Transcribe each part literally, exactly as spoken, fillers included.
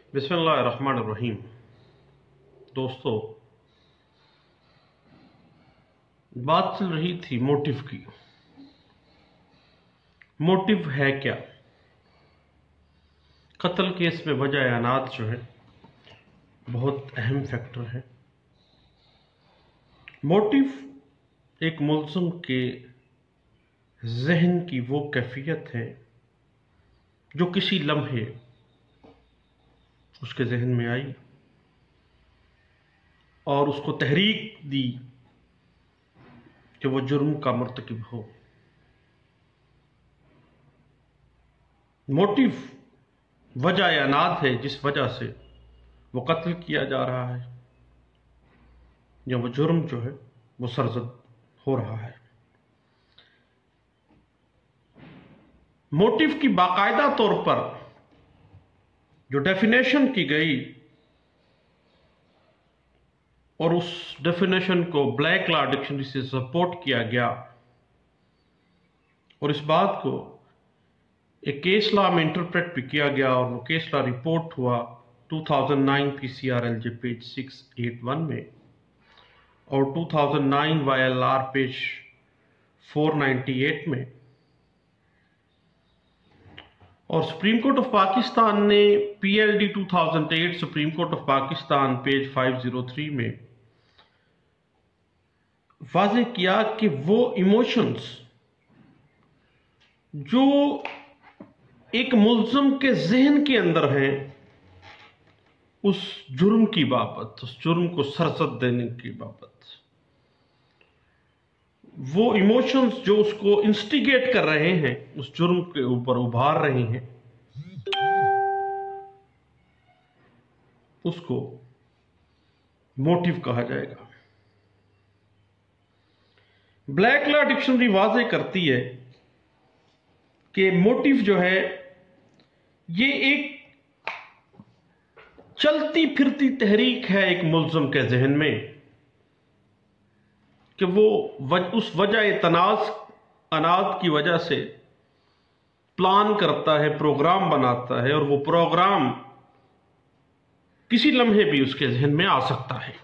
बिस्मिल्लाहिर्रहमानिर्रहीम। दोस्तों, बात चल रही थी मोटिव की। मोटिव है क्या? कत्ल केस में वजह अनाद जो है बहुत अहम फैक्टर है। मोटिव एक मुल्ज़िम के जहन की वो कैफियत है जो किसी लम्हे उसके जहन में आई और उसको तहरीक दी कि वो जुर्म का मर्तकिब हो। मोटिव वजह अनाद है जिस वजह से वो कत्ल किया जा रहा है या वो जुर्म जो है वो सरजद हो रहा है। मोटिव की बाकायदा तौर पर जो डेफिनेशन की गई और उस डेफिनेशन को ब्लैक लॉ डिक्शनरी से सपोर्ट किया गया और इस बात को एक केस लॉ में इंटरप्रेट भी किया गया और वो केस लॉ रिपोर्ट हुआ दो हज़ार नौ पीसीआरएलजे पेज छह सौ इक्यासी में और दो हज़ार नौ वाईएलआर पेज चार सौ अट्ठानवे में। और सुप्रीम कोर्ट ऑफ पाकिस्तान ने पीएलडी दो हज़ार आठ Supreme court of Pakistan page पाँच सौ तीन में वाज़ेह किया कि वो इमोशंस जो एक मुल्ज़िम के जहन के अंदर हैं उस जुर्म की बाबत, उस जुर्म को सरसद देने की बाबत, वो इमोशंस जो उसको इंस्टिगेट कर रहे हैं, उस जुर्म के ऊपर उभार रहे हैं, उसको मोटिव कहा जाएगा। ब्लैक लॉ डिक्शनरी वाज़ेह करती है कि मोटिव जो है ये एक चलती फिरती तहरीक है एक मुल्ज़िम के जहन में कि वो वज, उस वजह तनाज़ अनाद की वजह से प्लान करता है, प्रोग्राम बनाता है और वो प्रोग्राम किसी लम्हे भी उसके जहन में आ सकता है।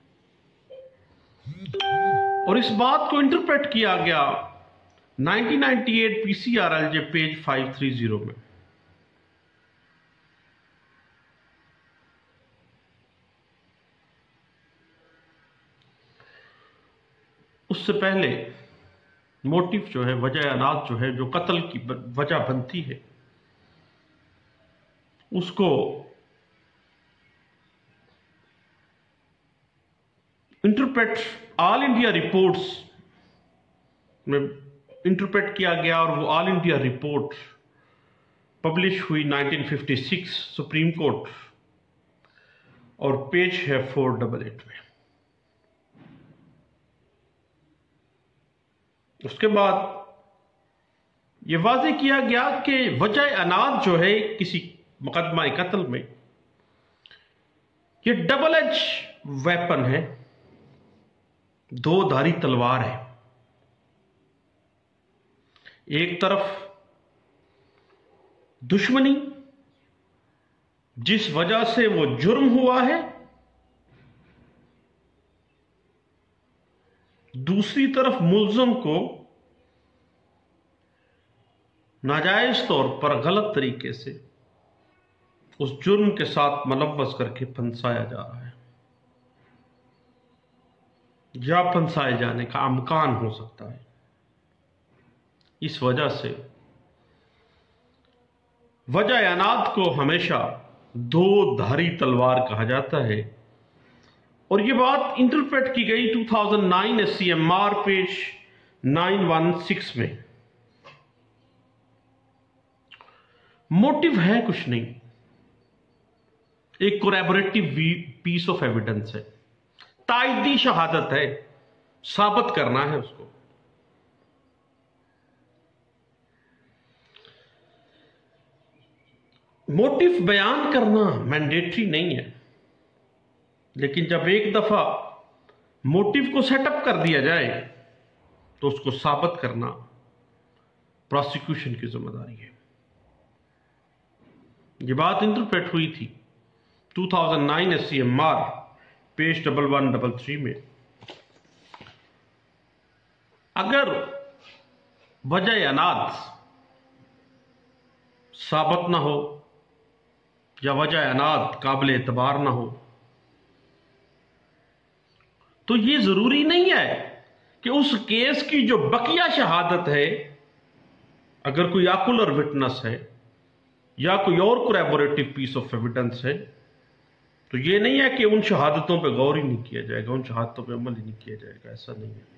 और इस बात को इंटरप्रेट किया गया उन्नीस सौ अट्ठानवे पीसीआरएलजे पेज पाँच सौ तीस में। उससे पहले मोटिव जो है, वजह अनाद जो है, जो कत्ल की वजह बनती है, उसको इंटरप्रेट ऑल इंडिया रिपोर्ट्स में इंटरप्रेट किया गया और वो ऑल इंडिया रिपोर्ट पब्लिश हुई उन्नीस सौ छप्पन सुप्रीम कोर्ट और पेज है चार सौ अट्ठासी में। उसके बाद यह वाज़ेह किया गया कि वजह अनाद जो है किसी मुकदमा कत्ल में ये डबल एज वेपन है, दो धारी तलवार है। एक तरफ दुश्मनी जिस वजह से वो जुर्म हुआ है, दूसरी तरफ मुल्ज़िम को नाजायज तौर पर गलत तरीके से उस जुर्म के साथ मलव्वस करके फंसाया जा रहा है या फंसाए जाने का अमकान हो सकता है। इस वजह से वजह अनाद को हमेशा दो धारी तलवार कहा जाता है और यह बात इंटरप्रेट की गई दो हज़ार नौ एससीएमआर पेज नौ सौ सोलह में। मोटिव है कुछ नहीं, एक कोलैबोरेटिव पीस ऑफ एविडेंस है, तायदी शहादत है, साबित करना है उसको। मोटिव बयान करना मैंडेटरी नहीं है, लेकिन जब एक दफा मोटिव को सेटअप कर दिया जाए तो उसको साबित करना प्रोसिक्यूशन की जिम्मेदारी है। ये बात इंटरप्रेट हुई थी two thousand nine S C M R page double one double three में, अगर वजह अनाद साबित ना हो या वजह अनाद काबिल एतबार ना हो, तो ये जरूरी नहीं है कि उस केस की जो बकिया शहादत है, अगर कोई आकुलर विटनेस है या कोई और कोरैबोरेटिव पीस ऑफ एविडेंस है, तो ये नहीं है कि उन शहादतों पे गौर ही नहीं किया जाएगा, उन शहादतों पे अमल ही नहीं किया जाएगा। ऐसा नहीं है।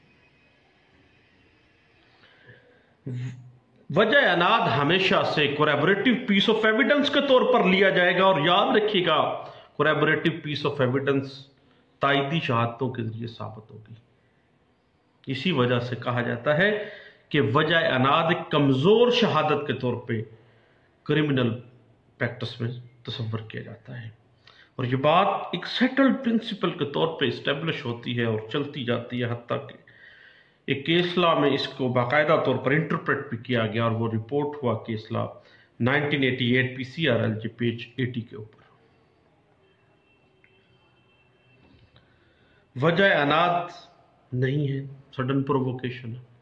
वजह अनाद हमेशा से कोरैबोरेटिव पीस ऑफ एविडेंस के तौर पर लिया जाएगा, और याद रखिएगा कोरैबोरेटिव पीस ऑफ एविडेंस तायदी शहादतों के जरिए साबित होगी। इसी वजह से कहा जाता है कि वजह अनाद एक कमजोर शहादत के तौर पे क्रिमिनल प्रैक्टिस में तस्वर किया जाता है, और ये बात एक सेटल्ड प्रिंसिपल के तौर पे इस्टेब्लिश होती है और चलती जाती है, हत्ता कि एक केस लॉ में इसको बाकायदा तौर पर इंटरप्रेट भी किया गया, और वो रिपोर्ट हुआ case law nineteen eighty eight P C R L J page अस्सी के ऊपर। वजह अनाद नहीं है, सडन प्रोवोकेशन है।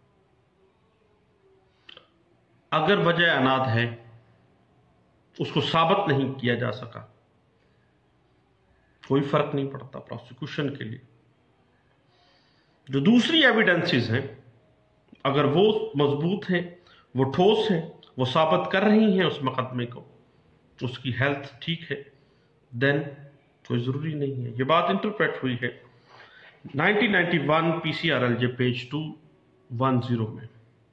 अगर वजह अनाद है, उसको साबित नहीं किया जा सका, कोई फर्क नहीं पड़ता प्रोसिक्यूशन के लिए। जो दूसरी एविडेंसेस हैं, अगर वो मजबूत हैं, वो ठोस हैं, वो साबित कर रही हैं उस मुकदमे को, उसकी हेल्थ ठीक है, देन कोई जरूरी नहीं है। ये बात इंटरप्रेट हुई है nineteen ninety one PCRL J page two one zero में।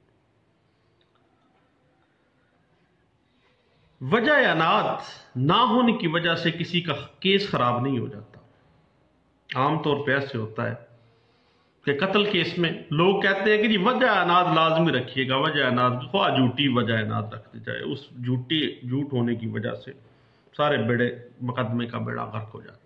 वजह अनाद ना होने की वजह से किसी का केस खराब नहीं हो जाता। आमतौर पे ऐसे होता है कि कत्ल केस में लोग कहते हैं कि जी वजह अनाद लाजमी रखिएगा, वजह अनाद ख्वाह झूठी वजह अनाद रख दी जाए, उस झूठी झूठ होने की वजह से सारे बेड़े मुकदमे का बेड़ा गर्क हो जाता है।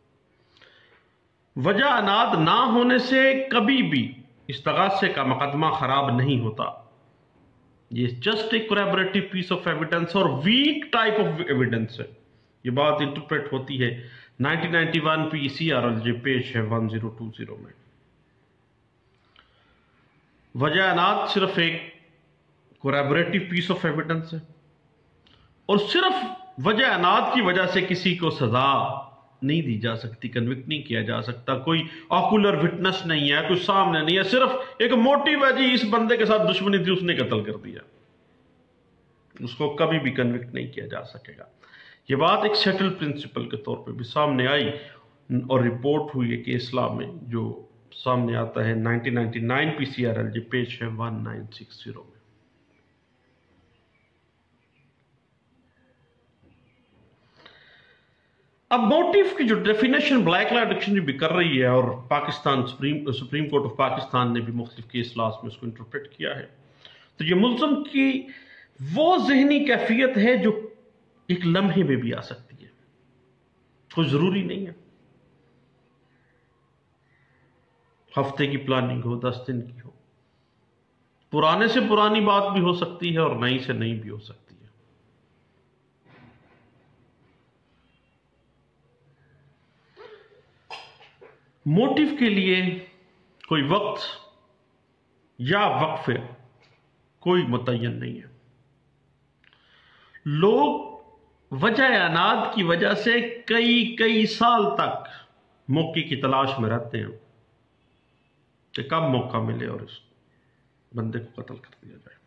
वजह अनाद ना होने से कभी भी इस्तगासे का मुकदमा खराब नहीं होता। ये जस्ट एक कोलैबोरेटिव पीस ऑफ एविडेंस और वीक टाइप ऑफ एविडेंस है। ये बात इंटरप्रेट होती है nineteen ninety one PCRL J page है वन जीरो टू जीरो में। वजह अनाद सिर्फ एक कोलैबोरेटिव पीस ऑफ एविडेंस है, और सिर्फ वजह अनाद की वजह से किसी को सजा नहीं दी जा सकती, कन्विक्ट नहीं किया जा सकता। कोई ऑकुलर विटनेस नहीं है, कोई सामने नहीं है, सिर्फ एक मोटिव है जी इस बंदे के साथ दुश्मनी थी, उसने कत्ल कर दिया, उसको कभी भी कन्विक्ट नहीं किया जा सकेगा। ये बात एक सेटल प्रिंसिपल के तौर पे भी सामने आई और रिपोर्ट हुई है केस लॉ में, जो सामने आता है नाइनटीन नाइंटी नाइन पीसीआरएल जो पेज है वन नाइन सिक्स जीरो में। अब मोटिव की जो डेफिनेशन ब्लैक लॉ डिक्शनरी भी कर रही है, और Pakistan supreme supreme court of Pakistan ने भी मुख्तलिफ केस लॉस में उसको इंटरप्रेट किया है। तो ये मुल्ज़म की वो जहनी कैफियत है जो एक लम्हे में भी आ सकती है, कोई जरूरी नहीं है हफ्ते की प्लानिंग हो, दस दिन की हो, पुराने से पुरानी बात भी हो सकती है और नई से नई भी हो सकती है। मोटिव के लिए कोई वक्त या वक्फे कोई मुतय्यन नहीं है। लोग वजह अनाद की वजह से कई कई साल तक मौके की तलाश में रहते हैं कि कब मौका मिले और इस बंदे को कत्ल कर दिया जाए।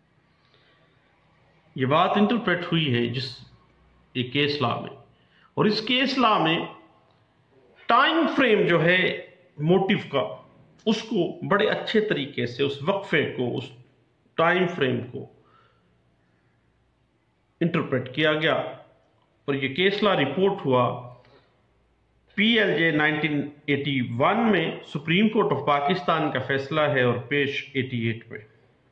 यह बात इंटरप्रेट हुई है जिस एक केस लॉ में, और इस केस लॉ में टाइम फ्रेम जो है मोटिव का, उसको बड़े अच्छे तरीके से उस वक्फे को, उस टाइम फ्रेम को इंटरप्रेट किया गया। और ये केस लॉ रिपोर्ट हुआ पीएलजे नाइनटीन एटी वन में, सुप्रीम कोर्ट ऑफ पाकिस्तान का फैसला है और पेश अठासी में।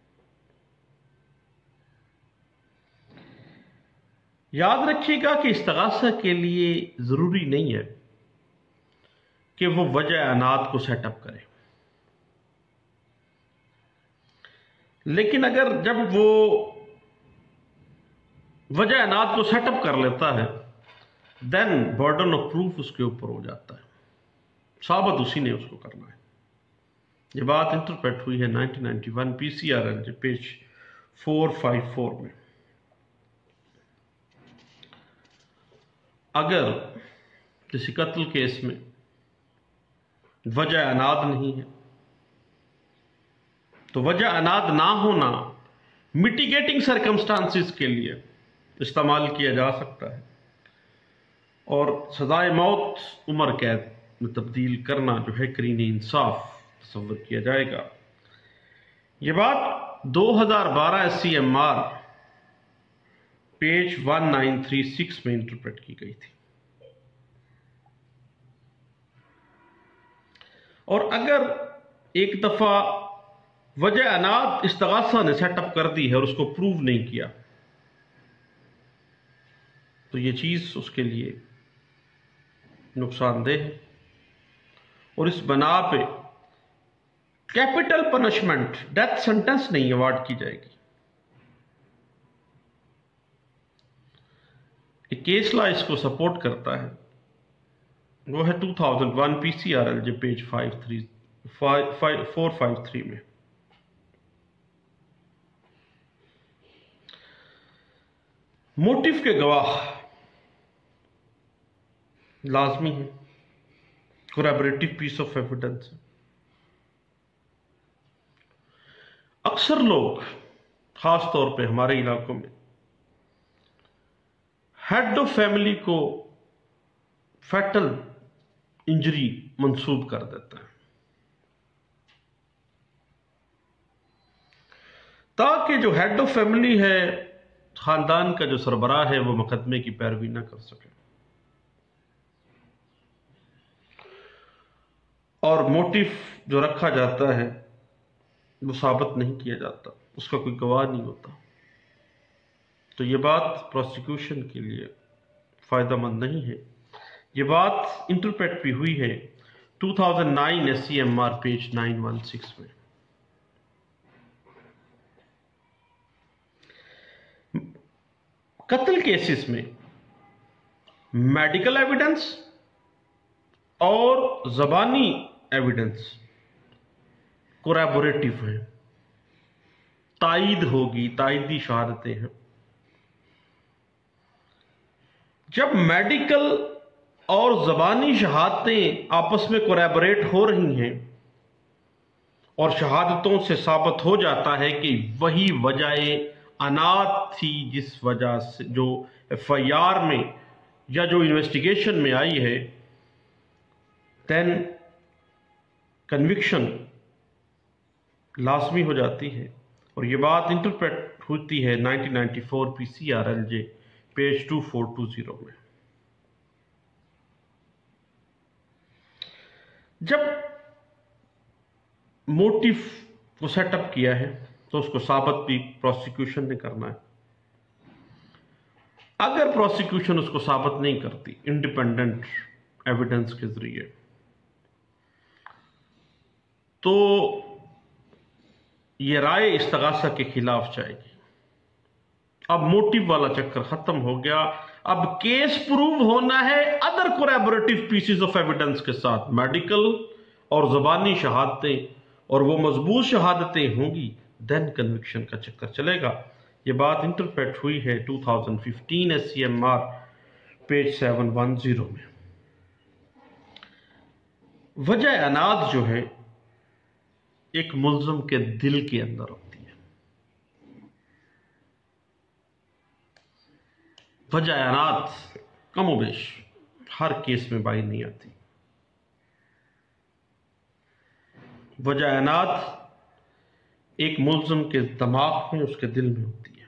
याद रखिएगा कि इस्तगासा के लिए जरूरी नहीं है कि वो वजह अनाद को सेटअप करे, लेकिन अगर जब वो वजह अनाद को सेटअप कर लेता है देन बर्डन ऑफ प्रूफ उसके ऊपर हो जाता है, साबित उसी ने उसको करना है। ये बात इंटरप्रेट हुई है nineteen ninety one PCRL page four five four में। अगर किसी कत्ल केस में वजह अनाद नहीं है तो वजह अनाद ना होना मिटिगेटिंग सर्कमस्टांसिस के लिए इस्तेमाल किया जा सकता है और सजाए मौत उम्र कैद में तब्दील करना जो है करीने इंसाफ तस्वर किया जाएगा। ये बात दो हज़ार बारह S C M R page one nine three six में इंटरप्रेट की गई थी। और अगर एक दफा वजह अनाद इस्तगासा ने सेटअप कर दी है और उसको प्रूव नहीं किया तो ये चीज उसके लिए नुकसानदेह है और इस बना पे कैपिटल पनिशमेंट डेथ सेंटेंस नहीं अवार्ड की जाएगी। एक केस लॉ इसको सपोर्ट करता है, वो है two thousand one PCRL J page five three five five four five three में। मोटिव के गवाह लाजमी है, कोलैबोरेटिव पीस ऑफ एविडेंस है। अक्सर लोग खास तौर पे हमारे इलाकों में हेड ऑफ फैमिली को फैटल इंजरी मंसूब कर देता है ताकि जो हेड ऑफ फैमिली है, खानदान का जो सरबराह है, वो मुकदमे की पैरवी ना कर सके और मोटिव जो रखा जाता है वो साबित नहीं किया जाता, उसका कोई गवाह नहीं होता। तो ये बात प्रोसिक्यूशन के लिए फायदेमंद नहीं है। ये बात इंटरप्रेट भी हुई है two thousand nine S C M R page nine one six में। कत्ल केसेस में मेडिकल एविडेंस और ज़बानी एविडेंस कोलैबोरेटिव है, तायीद होगी, तायीदी शहादतें हैं। जब मेडिकल और ज़बानी शहादतें आपस में कोलैबोरेट हो रही हैं और शहादतों से साबित हो जाता है कि वही वजह अनाद थी जिस वजह से जो एफ आई आर में या जो इन्वेस्टिगेशन में आई है, देन कन्विक्शन लाजमी हो जाती है। और ये बात इंटरप्रेट होती है nineteen ninety four PCRL J page two four two zero में। जब मोटिव को सेटअप किया है तो उसको साबित भी प्रोसिक्यूशन ने करना है। अगर प्रोसिक्यूशन उसको साबित नहीं करती इंडिपेंडेंट एविडेंस के जरिए, तो ये राय इस्तगासा के खिलाफ जाएगी। अब मोटिव वाला चक्कर खत्म हो गया। अब केस प्रूव होना है other collaborative pieces of evidence के साथ, मेडिकल और ज़बानी शहादतें, और वो मजबूत शहादतें होंगी, देन कन्विक्शन का चक्कर चलेगा। ये बात इंटरप्रेट हुई है two thousand fifteen S C M R page seven one zero में। वजह अनाद जो है एक मुल्ज़म के दिल के अंदर होती है। वजह अनाद कमोबेश हर केस में बाई नहीं आती। वजह अनाद एक मुल्ज़म के दिमाग में, उसके दिल में होती है।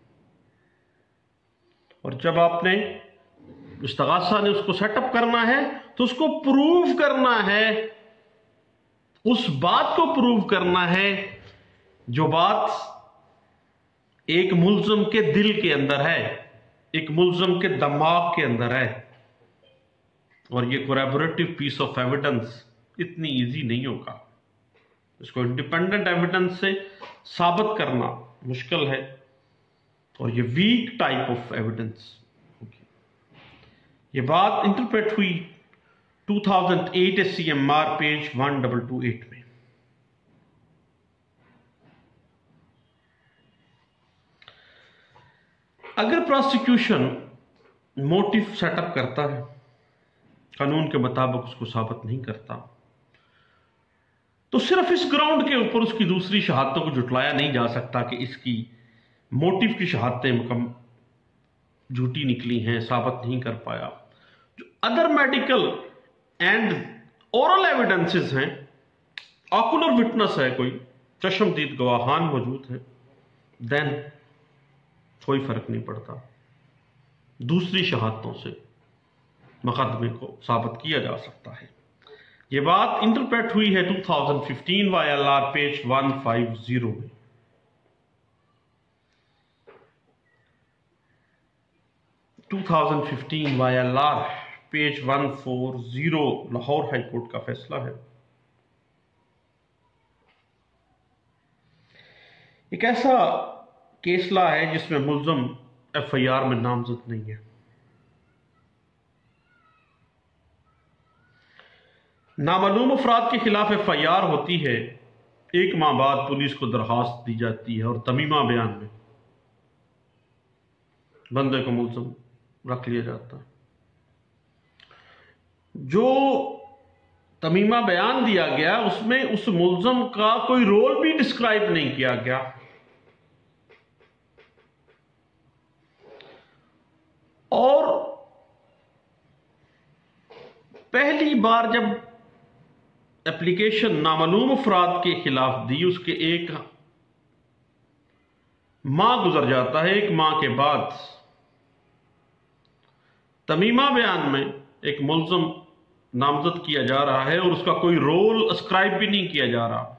और जब आपने इस्तगासा ने उसको सेटअप करना है तो उसको प्रूव करना है, उस बात को प्रूव करना है जो बात एक मुल्ज़म के दिल के अंदर है, एक मुल्ज़म के दिमाग के अंदर है। और ये कोलैबोरेटिव पीस ऑफ एविडेंस इतनी इजी नहीं होगा। इसको इंडिपेंडेंट एविडेंस से साबित करना मुश्किल है और ये वीक टाइप ऑफ एविडेंस होगी। ये बात इंटरप्रेट हुई दो हज़ार आठ S C M R page one double two eight में। अगर प्रोसिक्यूशन मोटिव सेटअप करता है, कानून के मुताबिक उसको साबित नहीं करता, तो सिर्फ इस ग्राउंड के ऊपर उसकी दूसरी शहादतों को जुटलाया नहीं जा सकता कि इसकी मोटिव की शहादतें मुकम झूठी निकली हैं, साबित नहीं कर पाया। जो other medical and oral evidences हैं, ऑकुलर विटनेस है, कोई चश्मदीद गवाहान मौजूद है, देन कोई फर्क नहीं पड़ता, दूसरी शहादतों से मुकदमे को साबित किया जा सकता है। ये बात इंटरप्रेट हुई है दो हज़ार पंद्रह वाई एल आर पेज एक सौ पचास में। दो हज़ार पंद्रह वाई एल आर पेज एक सौ चालीस लाहौर हाई कोर्ट का फैसला है। एक ऐसा केसला है जिसमें मुल्ज़म एफ आई आर में नामजद नहीं है। नामालूम अफराद के खिलाफ एफ आई आर होती है, एक माह बाद पुलिस को दरखास्त दी जाती है और तमीमा बयान में बंदे को मुल्ज़म रख लिया जाता है। जो तमीमा बयान दिया गया उसमें उस मुल्ज़म का कोई रोल भी डिस्क्राइब नहीं किया गया। और पहली बार जब एप्लीकेशन नामालूम अफराद के खिलाफ दी, उसके एक माह गुजर जाता है। एक माह के बाद तमीमा बयान में एक मुल्ज़म नामजद किया जा रहा है और उसका कोई रोल अस्क्राइब भी नहीं किया जा रहा।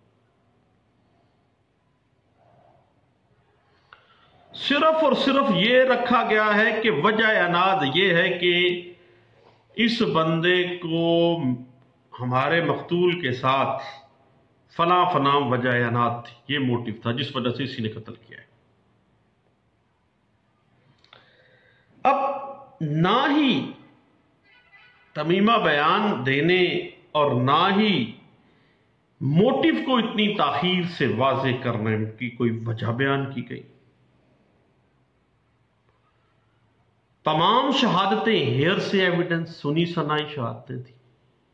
सिर्फ और सिर्फ ये रखा गया है कि वजह अनाद ये है कि इस बंदे को हमारे मकतूल के साथ फला फला वजह अनाद थी, ये मोटिव था जिस वजह से इसी ने कत्ल किया है। अब ना ही तमीमा बयान देने और ना ही मोटिव को इतनी ताखीर से वाज़े करने की कोई वजह बयान की गई। तमाम शहादतें हेयर से एविडेंस, सुनी सनाई शहादतें थी।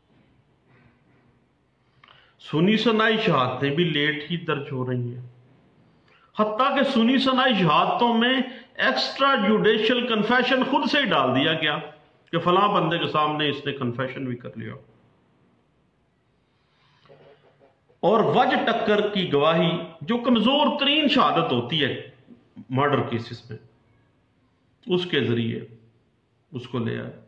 सुनी सनाई शहादतें भी लेट ही दर्ज हो रही हैं। हत्ता कि सुनी सनाई शहादतों में एक्स्ट्रा जुडिशियल कन्फेशन खुद से ही डाल दिया गया कि फलां बंदे के सामने इसने कन्फेशन भी कर लिया। और वज टक्कर की गवाही, जो कमजोर तरीन शहादत होती है मर्डर केसेस में, उसके जरिए उसको ले आए।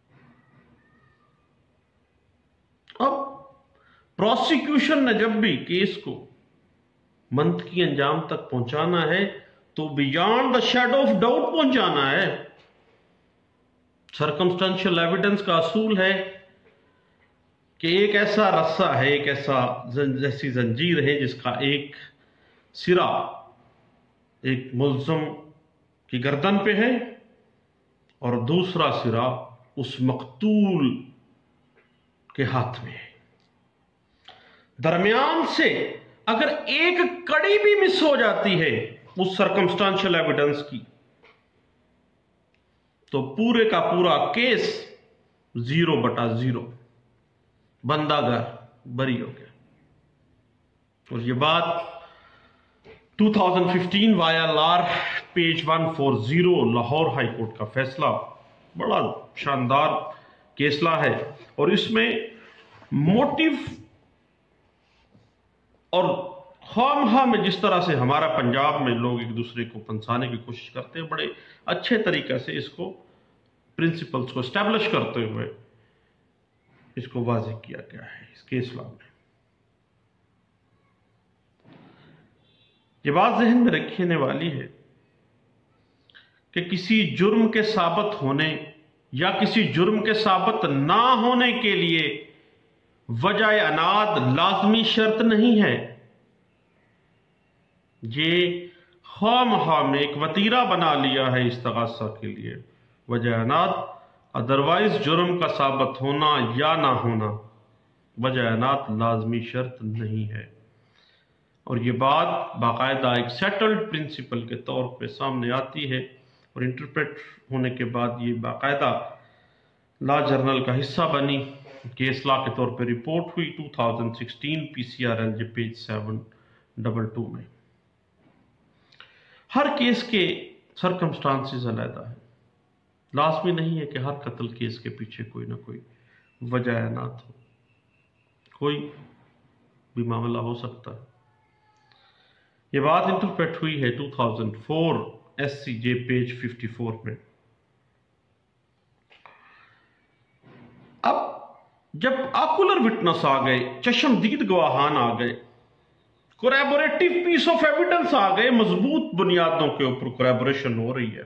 अब प्रोसिक्यूशन ने जब भी केस को मंतकी अंजाम तक पहुंचाना है तो beyond the shadow of doubt पहुंचाना है। सर्कमस्टेंशियल एविडेंस का असूल है कि एक ऐसा रस्सा है, एक ऐसा जैसी जंजीर है जिसका एक सिरा एक मुल्ज़म की गर्दन पे है और दूसरा सिरा उस मकतूल के हाथ में है। दरमियान से अगर एक कड़ी भी मिस हो जाती है उस सर्कमस्टेंशियल एविडेंस की, तो पूरे का पूरा केस जीरो बटा जीरो, बंदागर बरी हो गया। और ये बात दो हज़ार पंद्रह वाई एल आर पेज एक सौ चालीस लाहौर हाई कोर्ट का फैसला बड़ा शानदार केसला है। और इसमें मोटिव और खामखा में जिस तरह से हमारा पंजाब में लोग एक दूसरे को पंसाने की कोशिश करते हैं, बड़े अच्छे तरीके से इसको प्रिंसिपल्स को एस्टैब्लिश करते हुए इसको वाज़ेह किया गया है इस केसला में। ये बात जहन में रखने वाली है कि किसी जुर्म के साबित होने या किसी जुर्म के साबित ना होने के लिए वजह अनाद लाजमी शर्त नहीं है। ये खामखा में एक वतीरा बना लिया है इस्तगासा के लिए। वजह अनाद अदरवाइज जुर्म का साबित होना या ना होना वजह अनात लाजमी शर्त नहीं है। और ये बात बाकायदा एक सेटल्ड प्रिंसिपल के तौर पे सामने आती है और इंटरप्रेट होने के बाद ये बाकायदा लॉ जर्नल का हिस्सा बनी। केस लॉ के तौर पे रिपोर्ट हुई two thousand sixteen PCRLJ page seven double two में। हर केस के सरकमस्टांसेस अलग है। लाजमी नहीं है कि हर कत्ल केस के पीछे कोई ना कोई वजह अनात हो, कोई भी मामला हो सकता है। ये बात इंटरप्रेट हुई है two thousand four SCJ page fifty four में। अब जब आकुलर विटनेस आ गए, चशमदीद गवाहान आ गए, कोरैबोरेटिव पीस ऑफ एविडेंस आ गए, मजबूत बुनियादों के ऊपर कोरैबोरेशन हो रही है,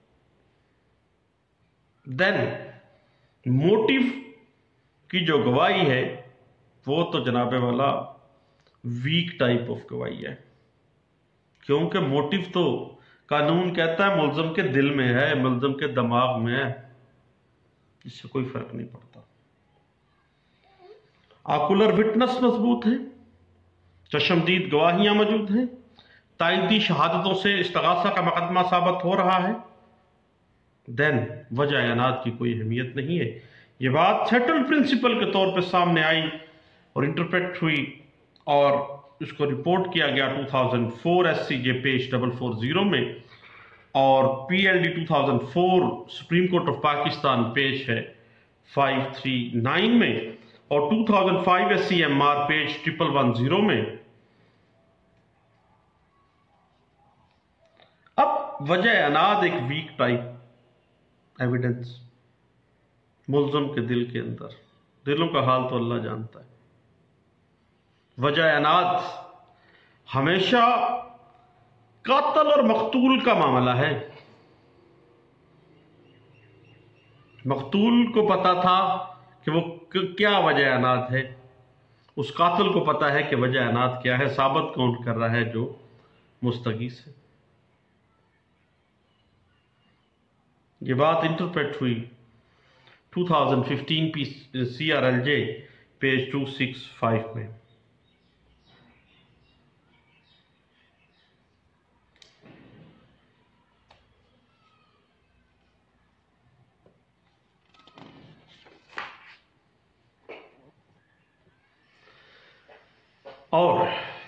देन मोटिव की जो गवाही है वो तो जनाबे वाला वीक टाइप ऑफ गवाही है, क्योंकि मोटिव तो कानून कहता है मुल्ज़म के दिल में है, मुल्ज़म के दिमाग में है, इससे कोई फर्क नहीं पड़ता। आकुलर विटनेस मजबूत है, चशमदीद गवाहियां मौजूद हैं, तायदी शहादतों से इस्तगासा का मुकदमा साबित हो रहा है, देन वजह अनात की कोई अहमियत नहीं है। ये बात सेटल्ड प्रिंसिपल के तौर पे सामने आई और इंटरप्रेट हुई और इसको रिपोर्ट किया गया two thousand four SCJ page double four zero में और PLD two thousand four supreme court of Pakistan page है फाइव थ्री नाइन में और two thousand five SCMR page triple one zero में। अब वजह अनाद एक वीक टाइप एविडेंस, मुल्ज़म के दिल के अंदर, दिलों का हाल तो अल्लाह जानता है। वजह अनाद हमेशा कातल और मकतूल का मामला है। मकतूल को पता था कि वो क्या वजह अनाद है, उस कातिल को पता है कि वजह अनाद क्या है, साबित कौन कर रहा है, जो मुस्तगीस है। ये बात इंटरप्रेट हुई two thousand fifteen P CRLJ page two six five में। और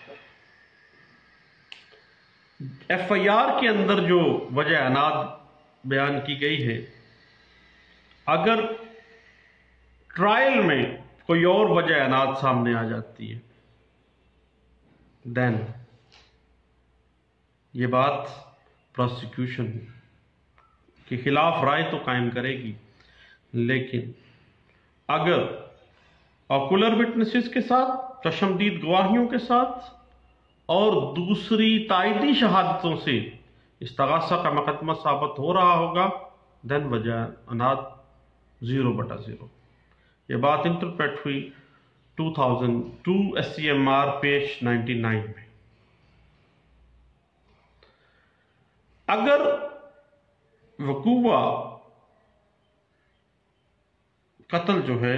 एफआईआर के अंदर जो वजह अनाद बयान की गई है, अगर ट्रायल में कोई और वजह अनाद सामने आ जाती है, देन ये बात प्रोसिक्यूशन के खिलाफ राय तो कायम करेगी, लेकिन अगर ऑकुलर विटनेसेस के साथ, चशमदीद गवाहियों के साथ और दूसरी तायदी शहादतों से इस्तगासा का मुकदमा साबित हो रहा होगा, देन वजह अनाद जीरो बटा जीरो। ये बात इंटरप्रेट हुई two thousand two SCMR page ninety nine में। अगर वकूआ कत्ल जो है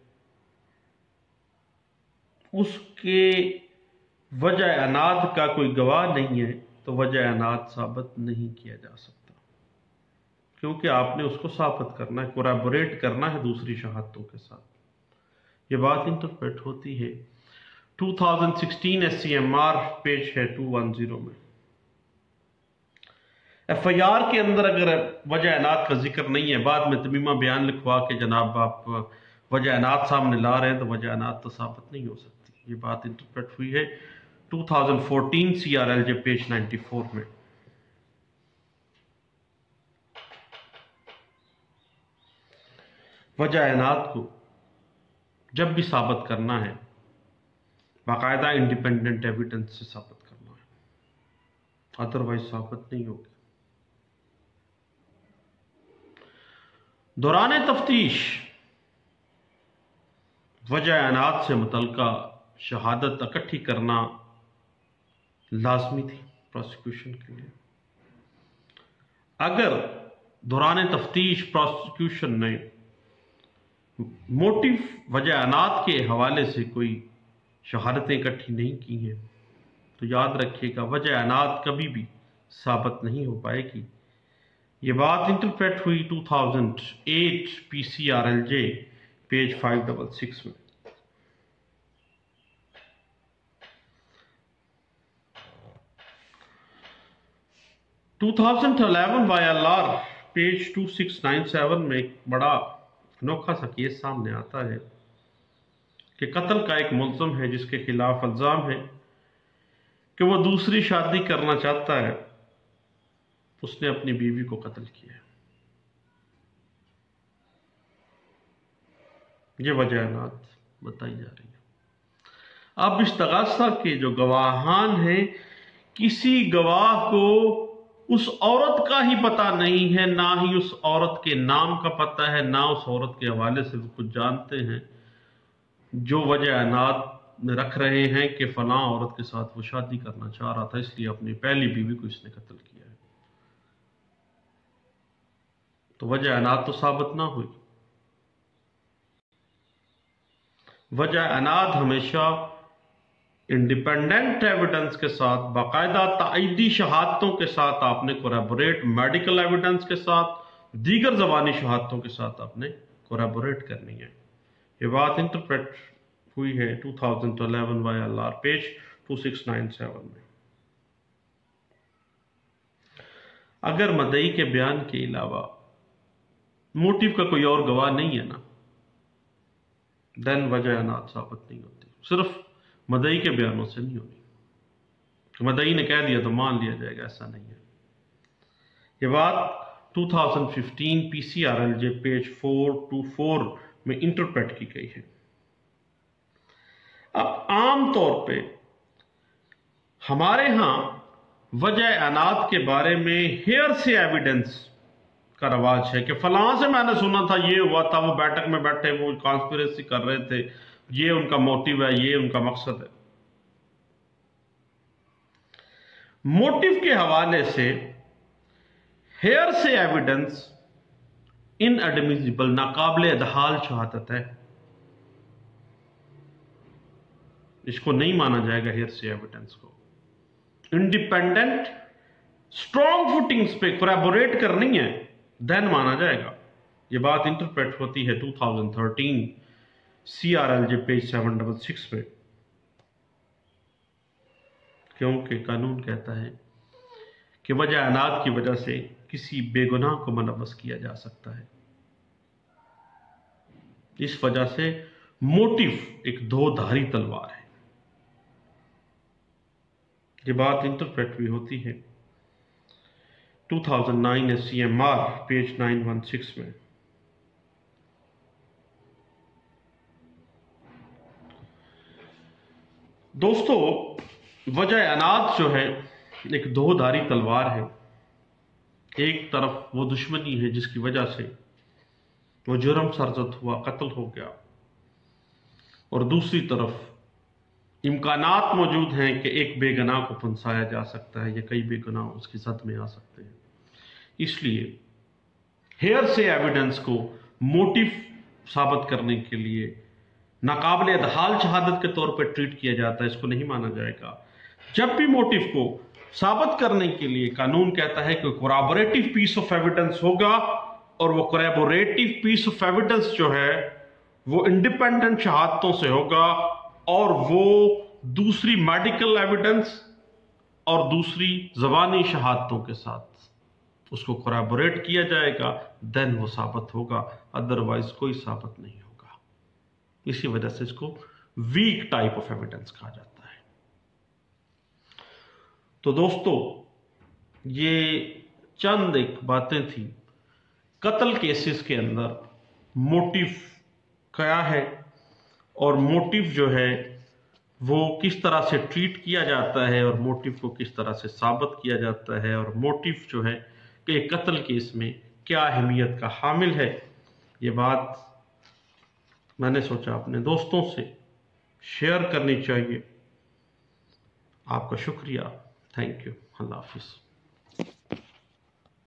उसके वजह अनाद का कोई गवाह नहीं है, तो वजह अनाद साबित नहीं किया जा सकता, क्योंकि आपने उसको साबित करना है, कोरैबोरेट करना है दूसरी शहादतों के साथ। ये बात इंटरप्रेट होती है two thousand sixteen SCMR page है टू वन जीरो में। एफआईआर के अंदर अगर वजह अनाद का जिक्र नहीं है, बाद में तमीमा बयान लिखवा के जनाब आप वजह अनाद सामने ला रहे हैं, तो वजह अनाद तो साबित नहीं हो सकती। ये बात इंटरप्रेट हुई है two thousand fourteen CRLJ page ninety four में। वजह अनाद को जब भी साबित करना है, बाकायदा इंडिपेंडेंट एविडेंस से साबित करना है, अदरवाइज साबित नहीं होगी। दौरान तफ्तीश वजह अनाद से मुतल्लिका शहादत इकट्ठी करना लाजमी थी प्रोसिक्यूशन के लिए। अगर दौरान तफ्तीश प्रोसिक्यूशन ने मोटिव वजह अनात के हवाले से कोई शहादतें इकट्ठी नहीं की हैं, तो याद रखिएगा वजह अनात कभी भी साबित नहीं हो पाएगी। ये बात इंटरप्रेट हुई two thousand eight P C R L J page five double six में। Two thousand eleven Y L R page two six nine seven में एक बड़ा अनोखा सा केस सामने आता है कि कत्ल का एक मुल्ज़म है जिसके खिलाफ इल्ज़ाम है कि वो दूसरी शादी करना चाहता है, उसने अपनी बीवी को कत्ल किया है। ये वजह अनात बताई जा रही है। अब इस तगासा के जो गवाहान हैं, किसी गवाह को उस औरत का ही पता नहीं है, ना ही उस औरत के नाम का पता है, ना उस औरत के हवाले से वो कुछ जानते हैं, जो वजह अनात में रख रहे हैं कि फलां औरत के साथ वो शादी करना चाह रहा था, इसलिए अपनी पहली बीवी को इसने कत्ल किया है। तो वजह अनात तो साबित ना हुई। वजह अनात हमेशा इंडिपेंडेंट एविडेंस के साथ, बाकायदा ताईदी शहादतों के साथ, आपने कोरैबोरेट मेडिकल एविडेंस के साथ, दीगर ज़बानी शहादतों के साथ आपने कोरैबोरेट करनी है। ये बात इंटरप्रेट हुई है two thousand eleven Y L R page two six nine seven में। अगर मदई के बयान के अलावा मोटिव का कोई और गवाह नहीं है ना, देन वजह अनात साबित नहीं होती। सिर्फ मदई के बयानों से नहीं होनी। मदई ने कह दिया तो मान लिया जाएगा, ऐसा नहीं है। ये बात two thousand fifteen P C R L J page four two four में इंटरप्रेट की गई है। अब आम तौर पे हमारे यहां वजह अनात के बारे में हेयर से एविडेंस का रवाज है कि फलां से मैंने सुना था, ये हुआ था, वो बैठक में बैठे, वो कॉन्स्पिरेसी कर रहे थे, ये उनका मोटिव है, ये उनका मकसद है। मोटिव के हवाले से हेयर से एविडेंस इनएडमिसिबल, नाकाबिले अदहाल शहादत है। इसको नहीं माना जाएगा हेयर से एविडेंस को। इंडिपेंडेंट स्ट्रॉन्ग फुटिंग्स पे कोरैबोरेट करनी है, देन माना जाएगा। यह बात इंटरप्रेट होती है two thousand thirteen C R L J page seven double six पे, क्योंकि कानून कहता है कि वजह अनात की वजह से किसी बेगुनाह को मुलव्वस किया जा सकता है। इस वजह से मोटिव एक दो धारी तलवार है। ये बात इंटरप्रेट भी होती है two thousand nine S C M R page nine one six में। दोस्तों, वजह अनात जो है एक दो धारी तलवार है। एक तरफ वो दुश्मनी है जिसकी वजह से वो जुर्म सरजद हुआ, कत्ल हो गया, और दूसरी तरफ इम्कानात मौजूद हैं कि एक बेगुनाह को फंसाया जा सकता है या कई बेगुनाह उसकी जद में आ सकते हैं। इसलिए हेयर से एविडेंस को मोटिव साबित करने के लिए नाकाबिले अदहाल शहादत के तौर पर ट्रीट किया जाता है, इसको नहीं माना जाएगा। जब भी मोटिव को साबित करने के लिए कानून कहता है कि कोरैबोरेटिव पीस ऑफ एविडेंस होगा, और वो कोरैबोरेटिव पीस ऑफ एविडेंस जो है वो इंडिपेंडेंट शहादतों से होगा, और वो दूसरी मेडिकल एविडेंस और दूसरी ज़बानी शहादतों के साथ उसको कोरैबोरेट किया जाएगा, देन वो साबित होगा, अदरवाइज कोई साबित नहीं होगा। इसी वजह से इसको वीक टाइप ऑफ एविडेंस कहा जाता है। तो दोस्तों, ये चंद एक बातें थी कत्ल केसेस के अंदर मोटिव क्या है, और मोटिव जो है वो किस तरह से ट्रीट किया जाता है, और मोटिव को किस तरह से साबित किया जाता है, और मोटिव जो है कि कत्ल केस में क्या अहमियत का हामिल है। ये बात मैंने सोचा अपने दोस्तों से शेयर करनी चाहिए। आपका शुक्रिया, थैंक यू, अल्लाह हाफिज़।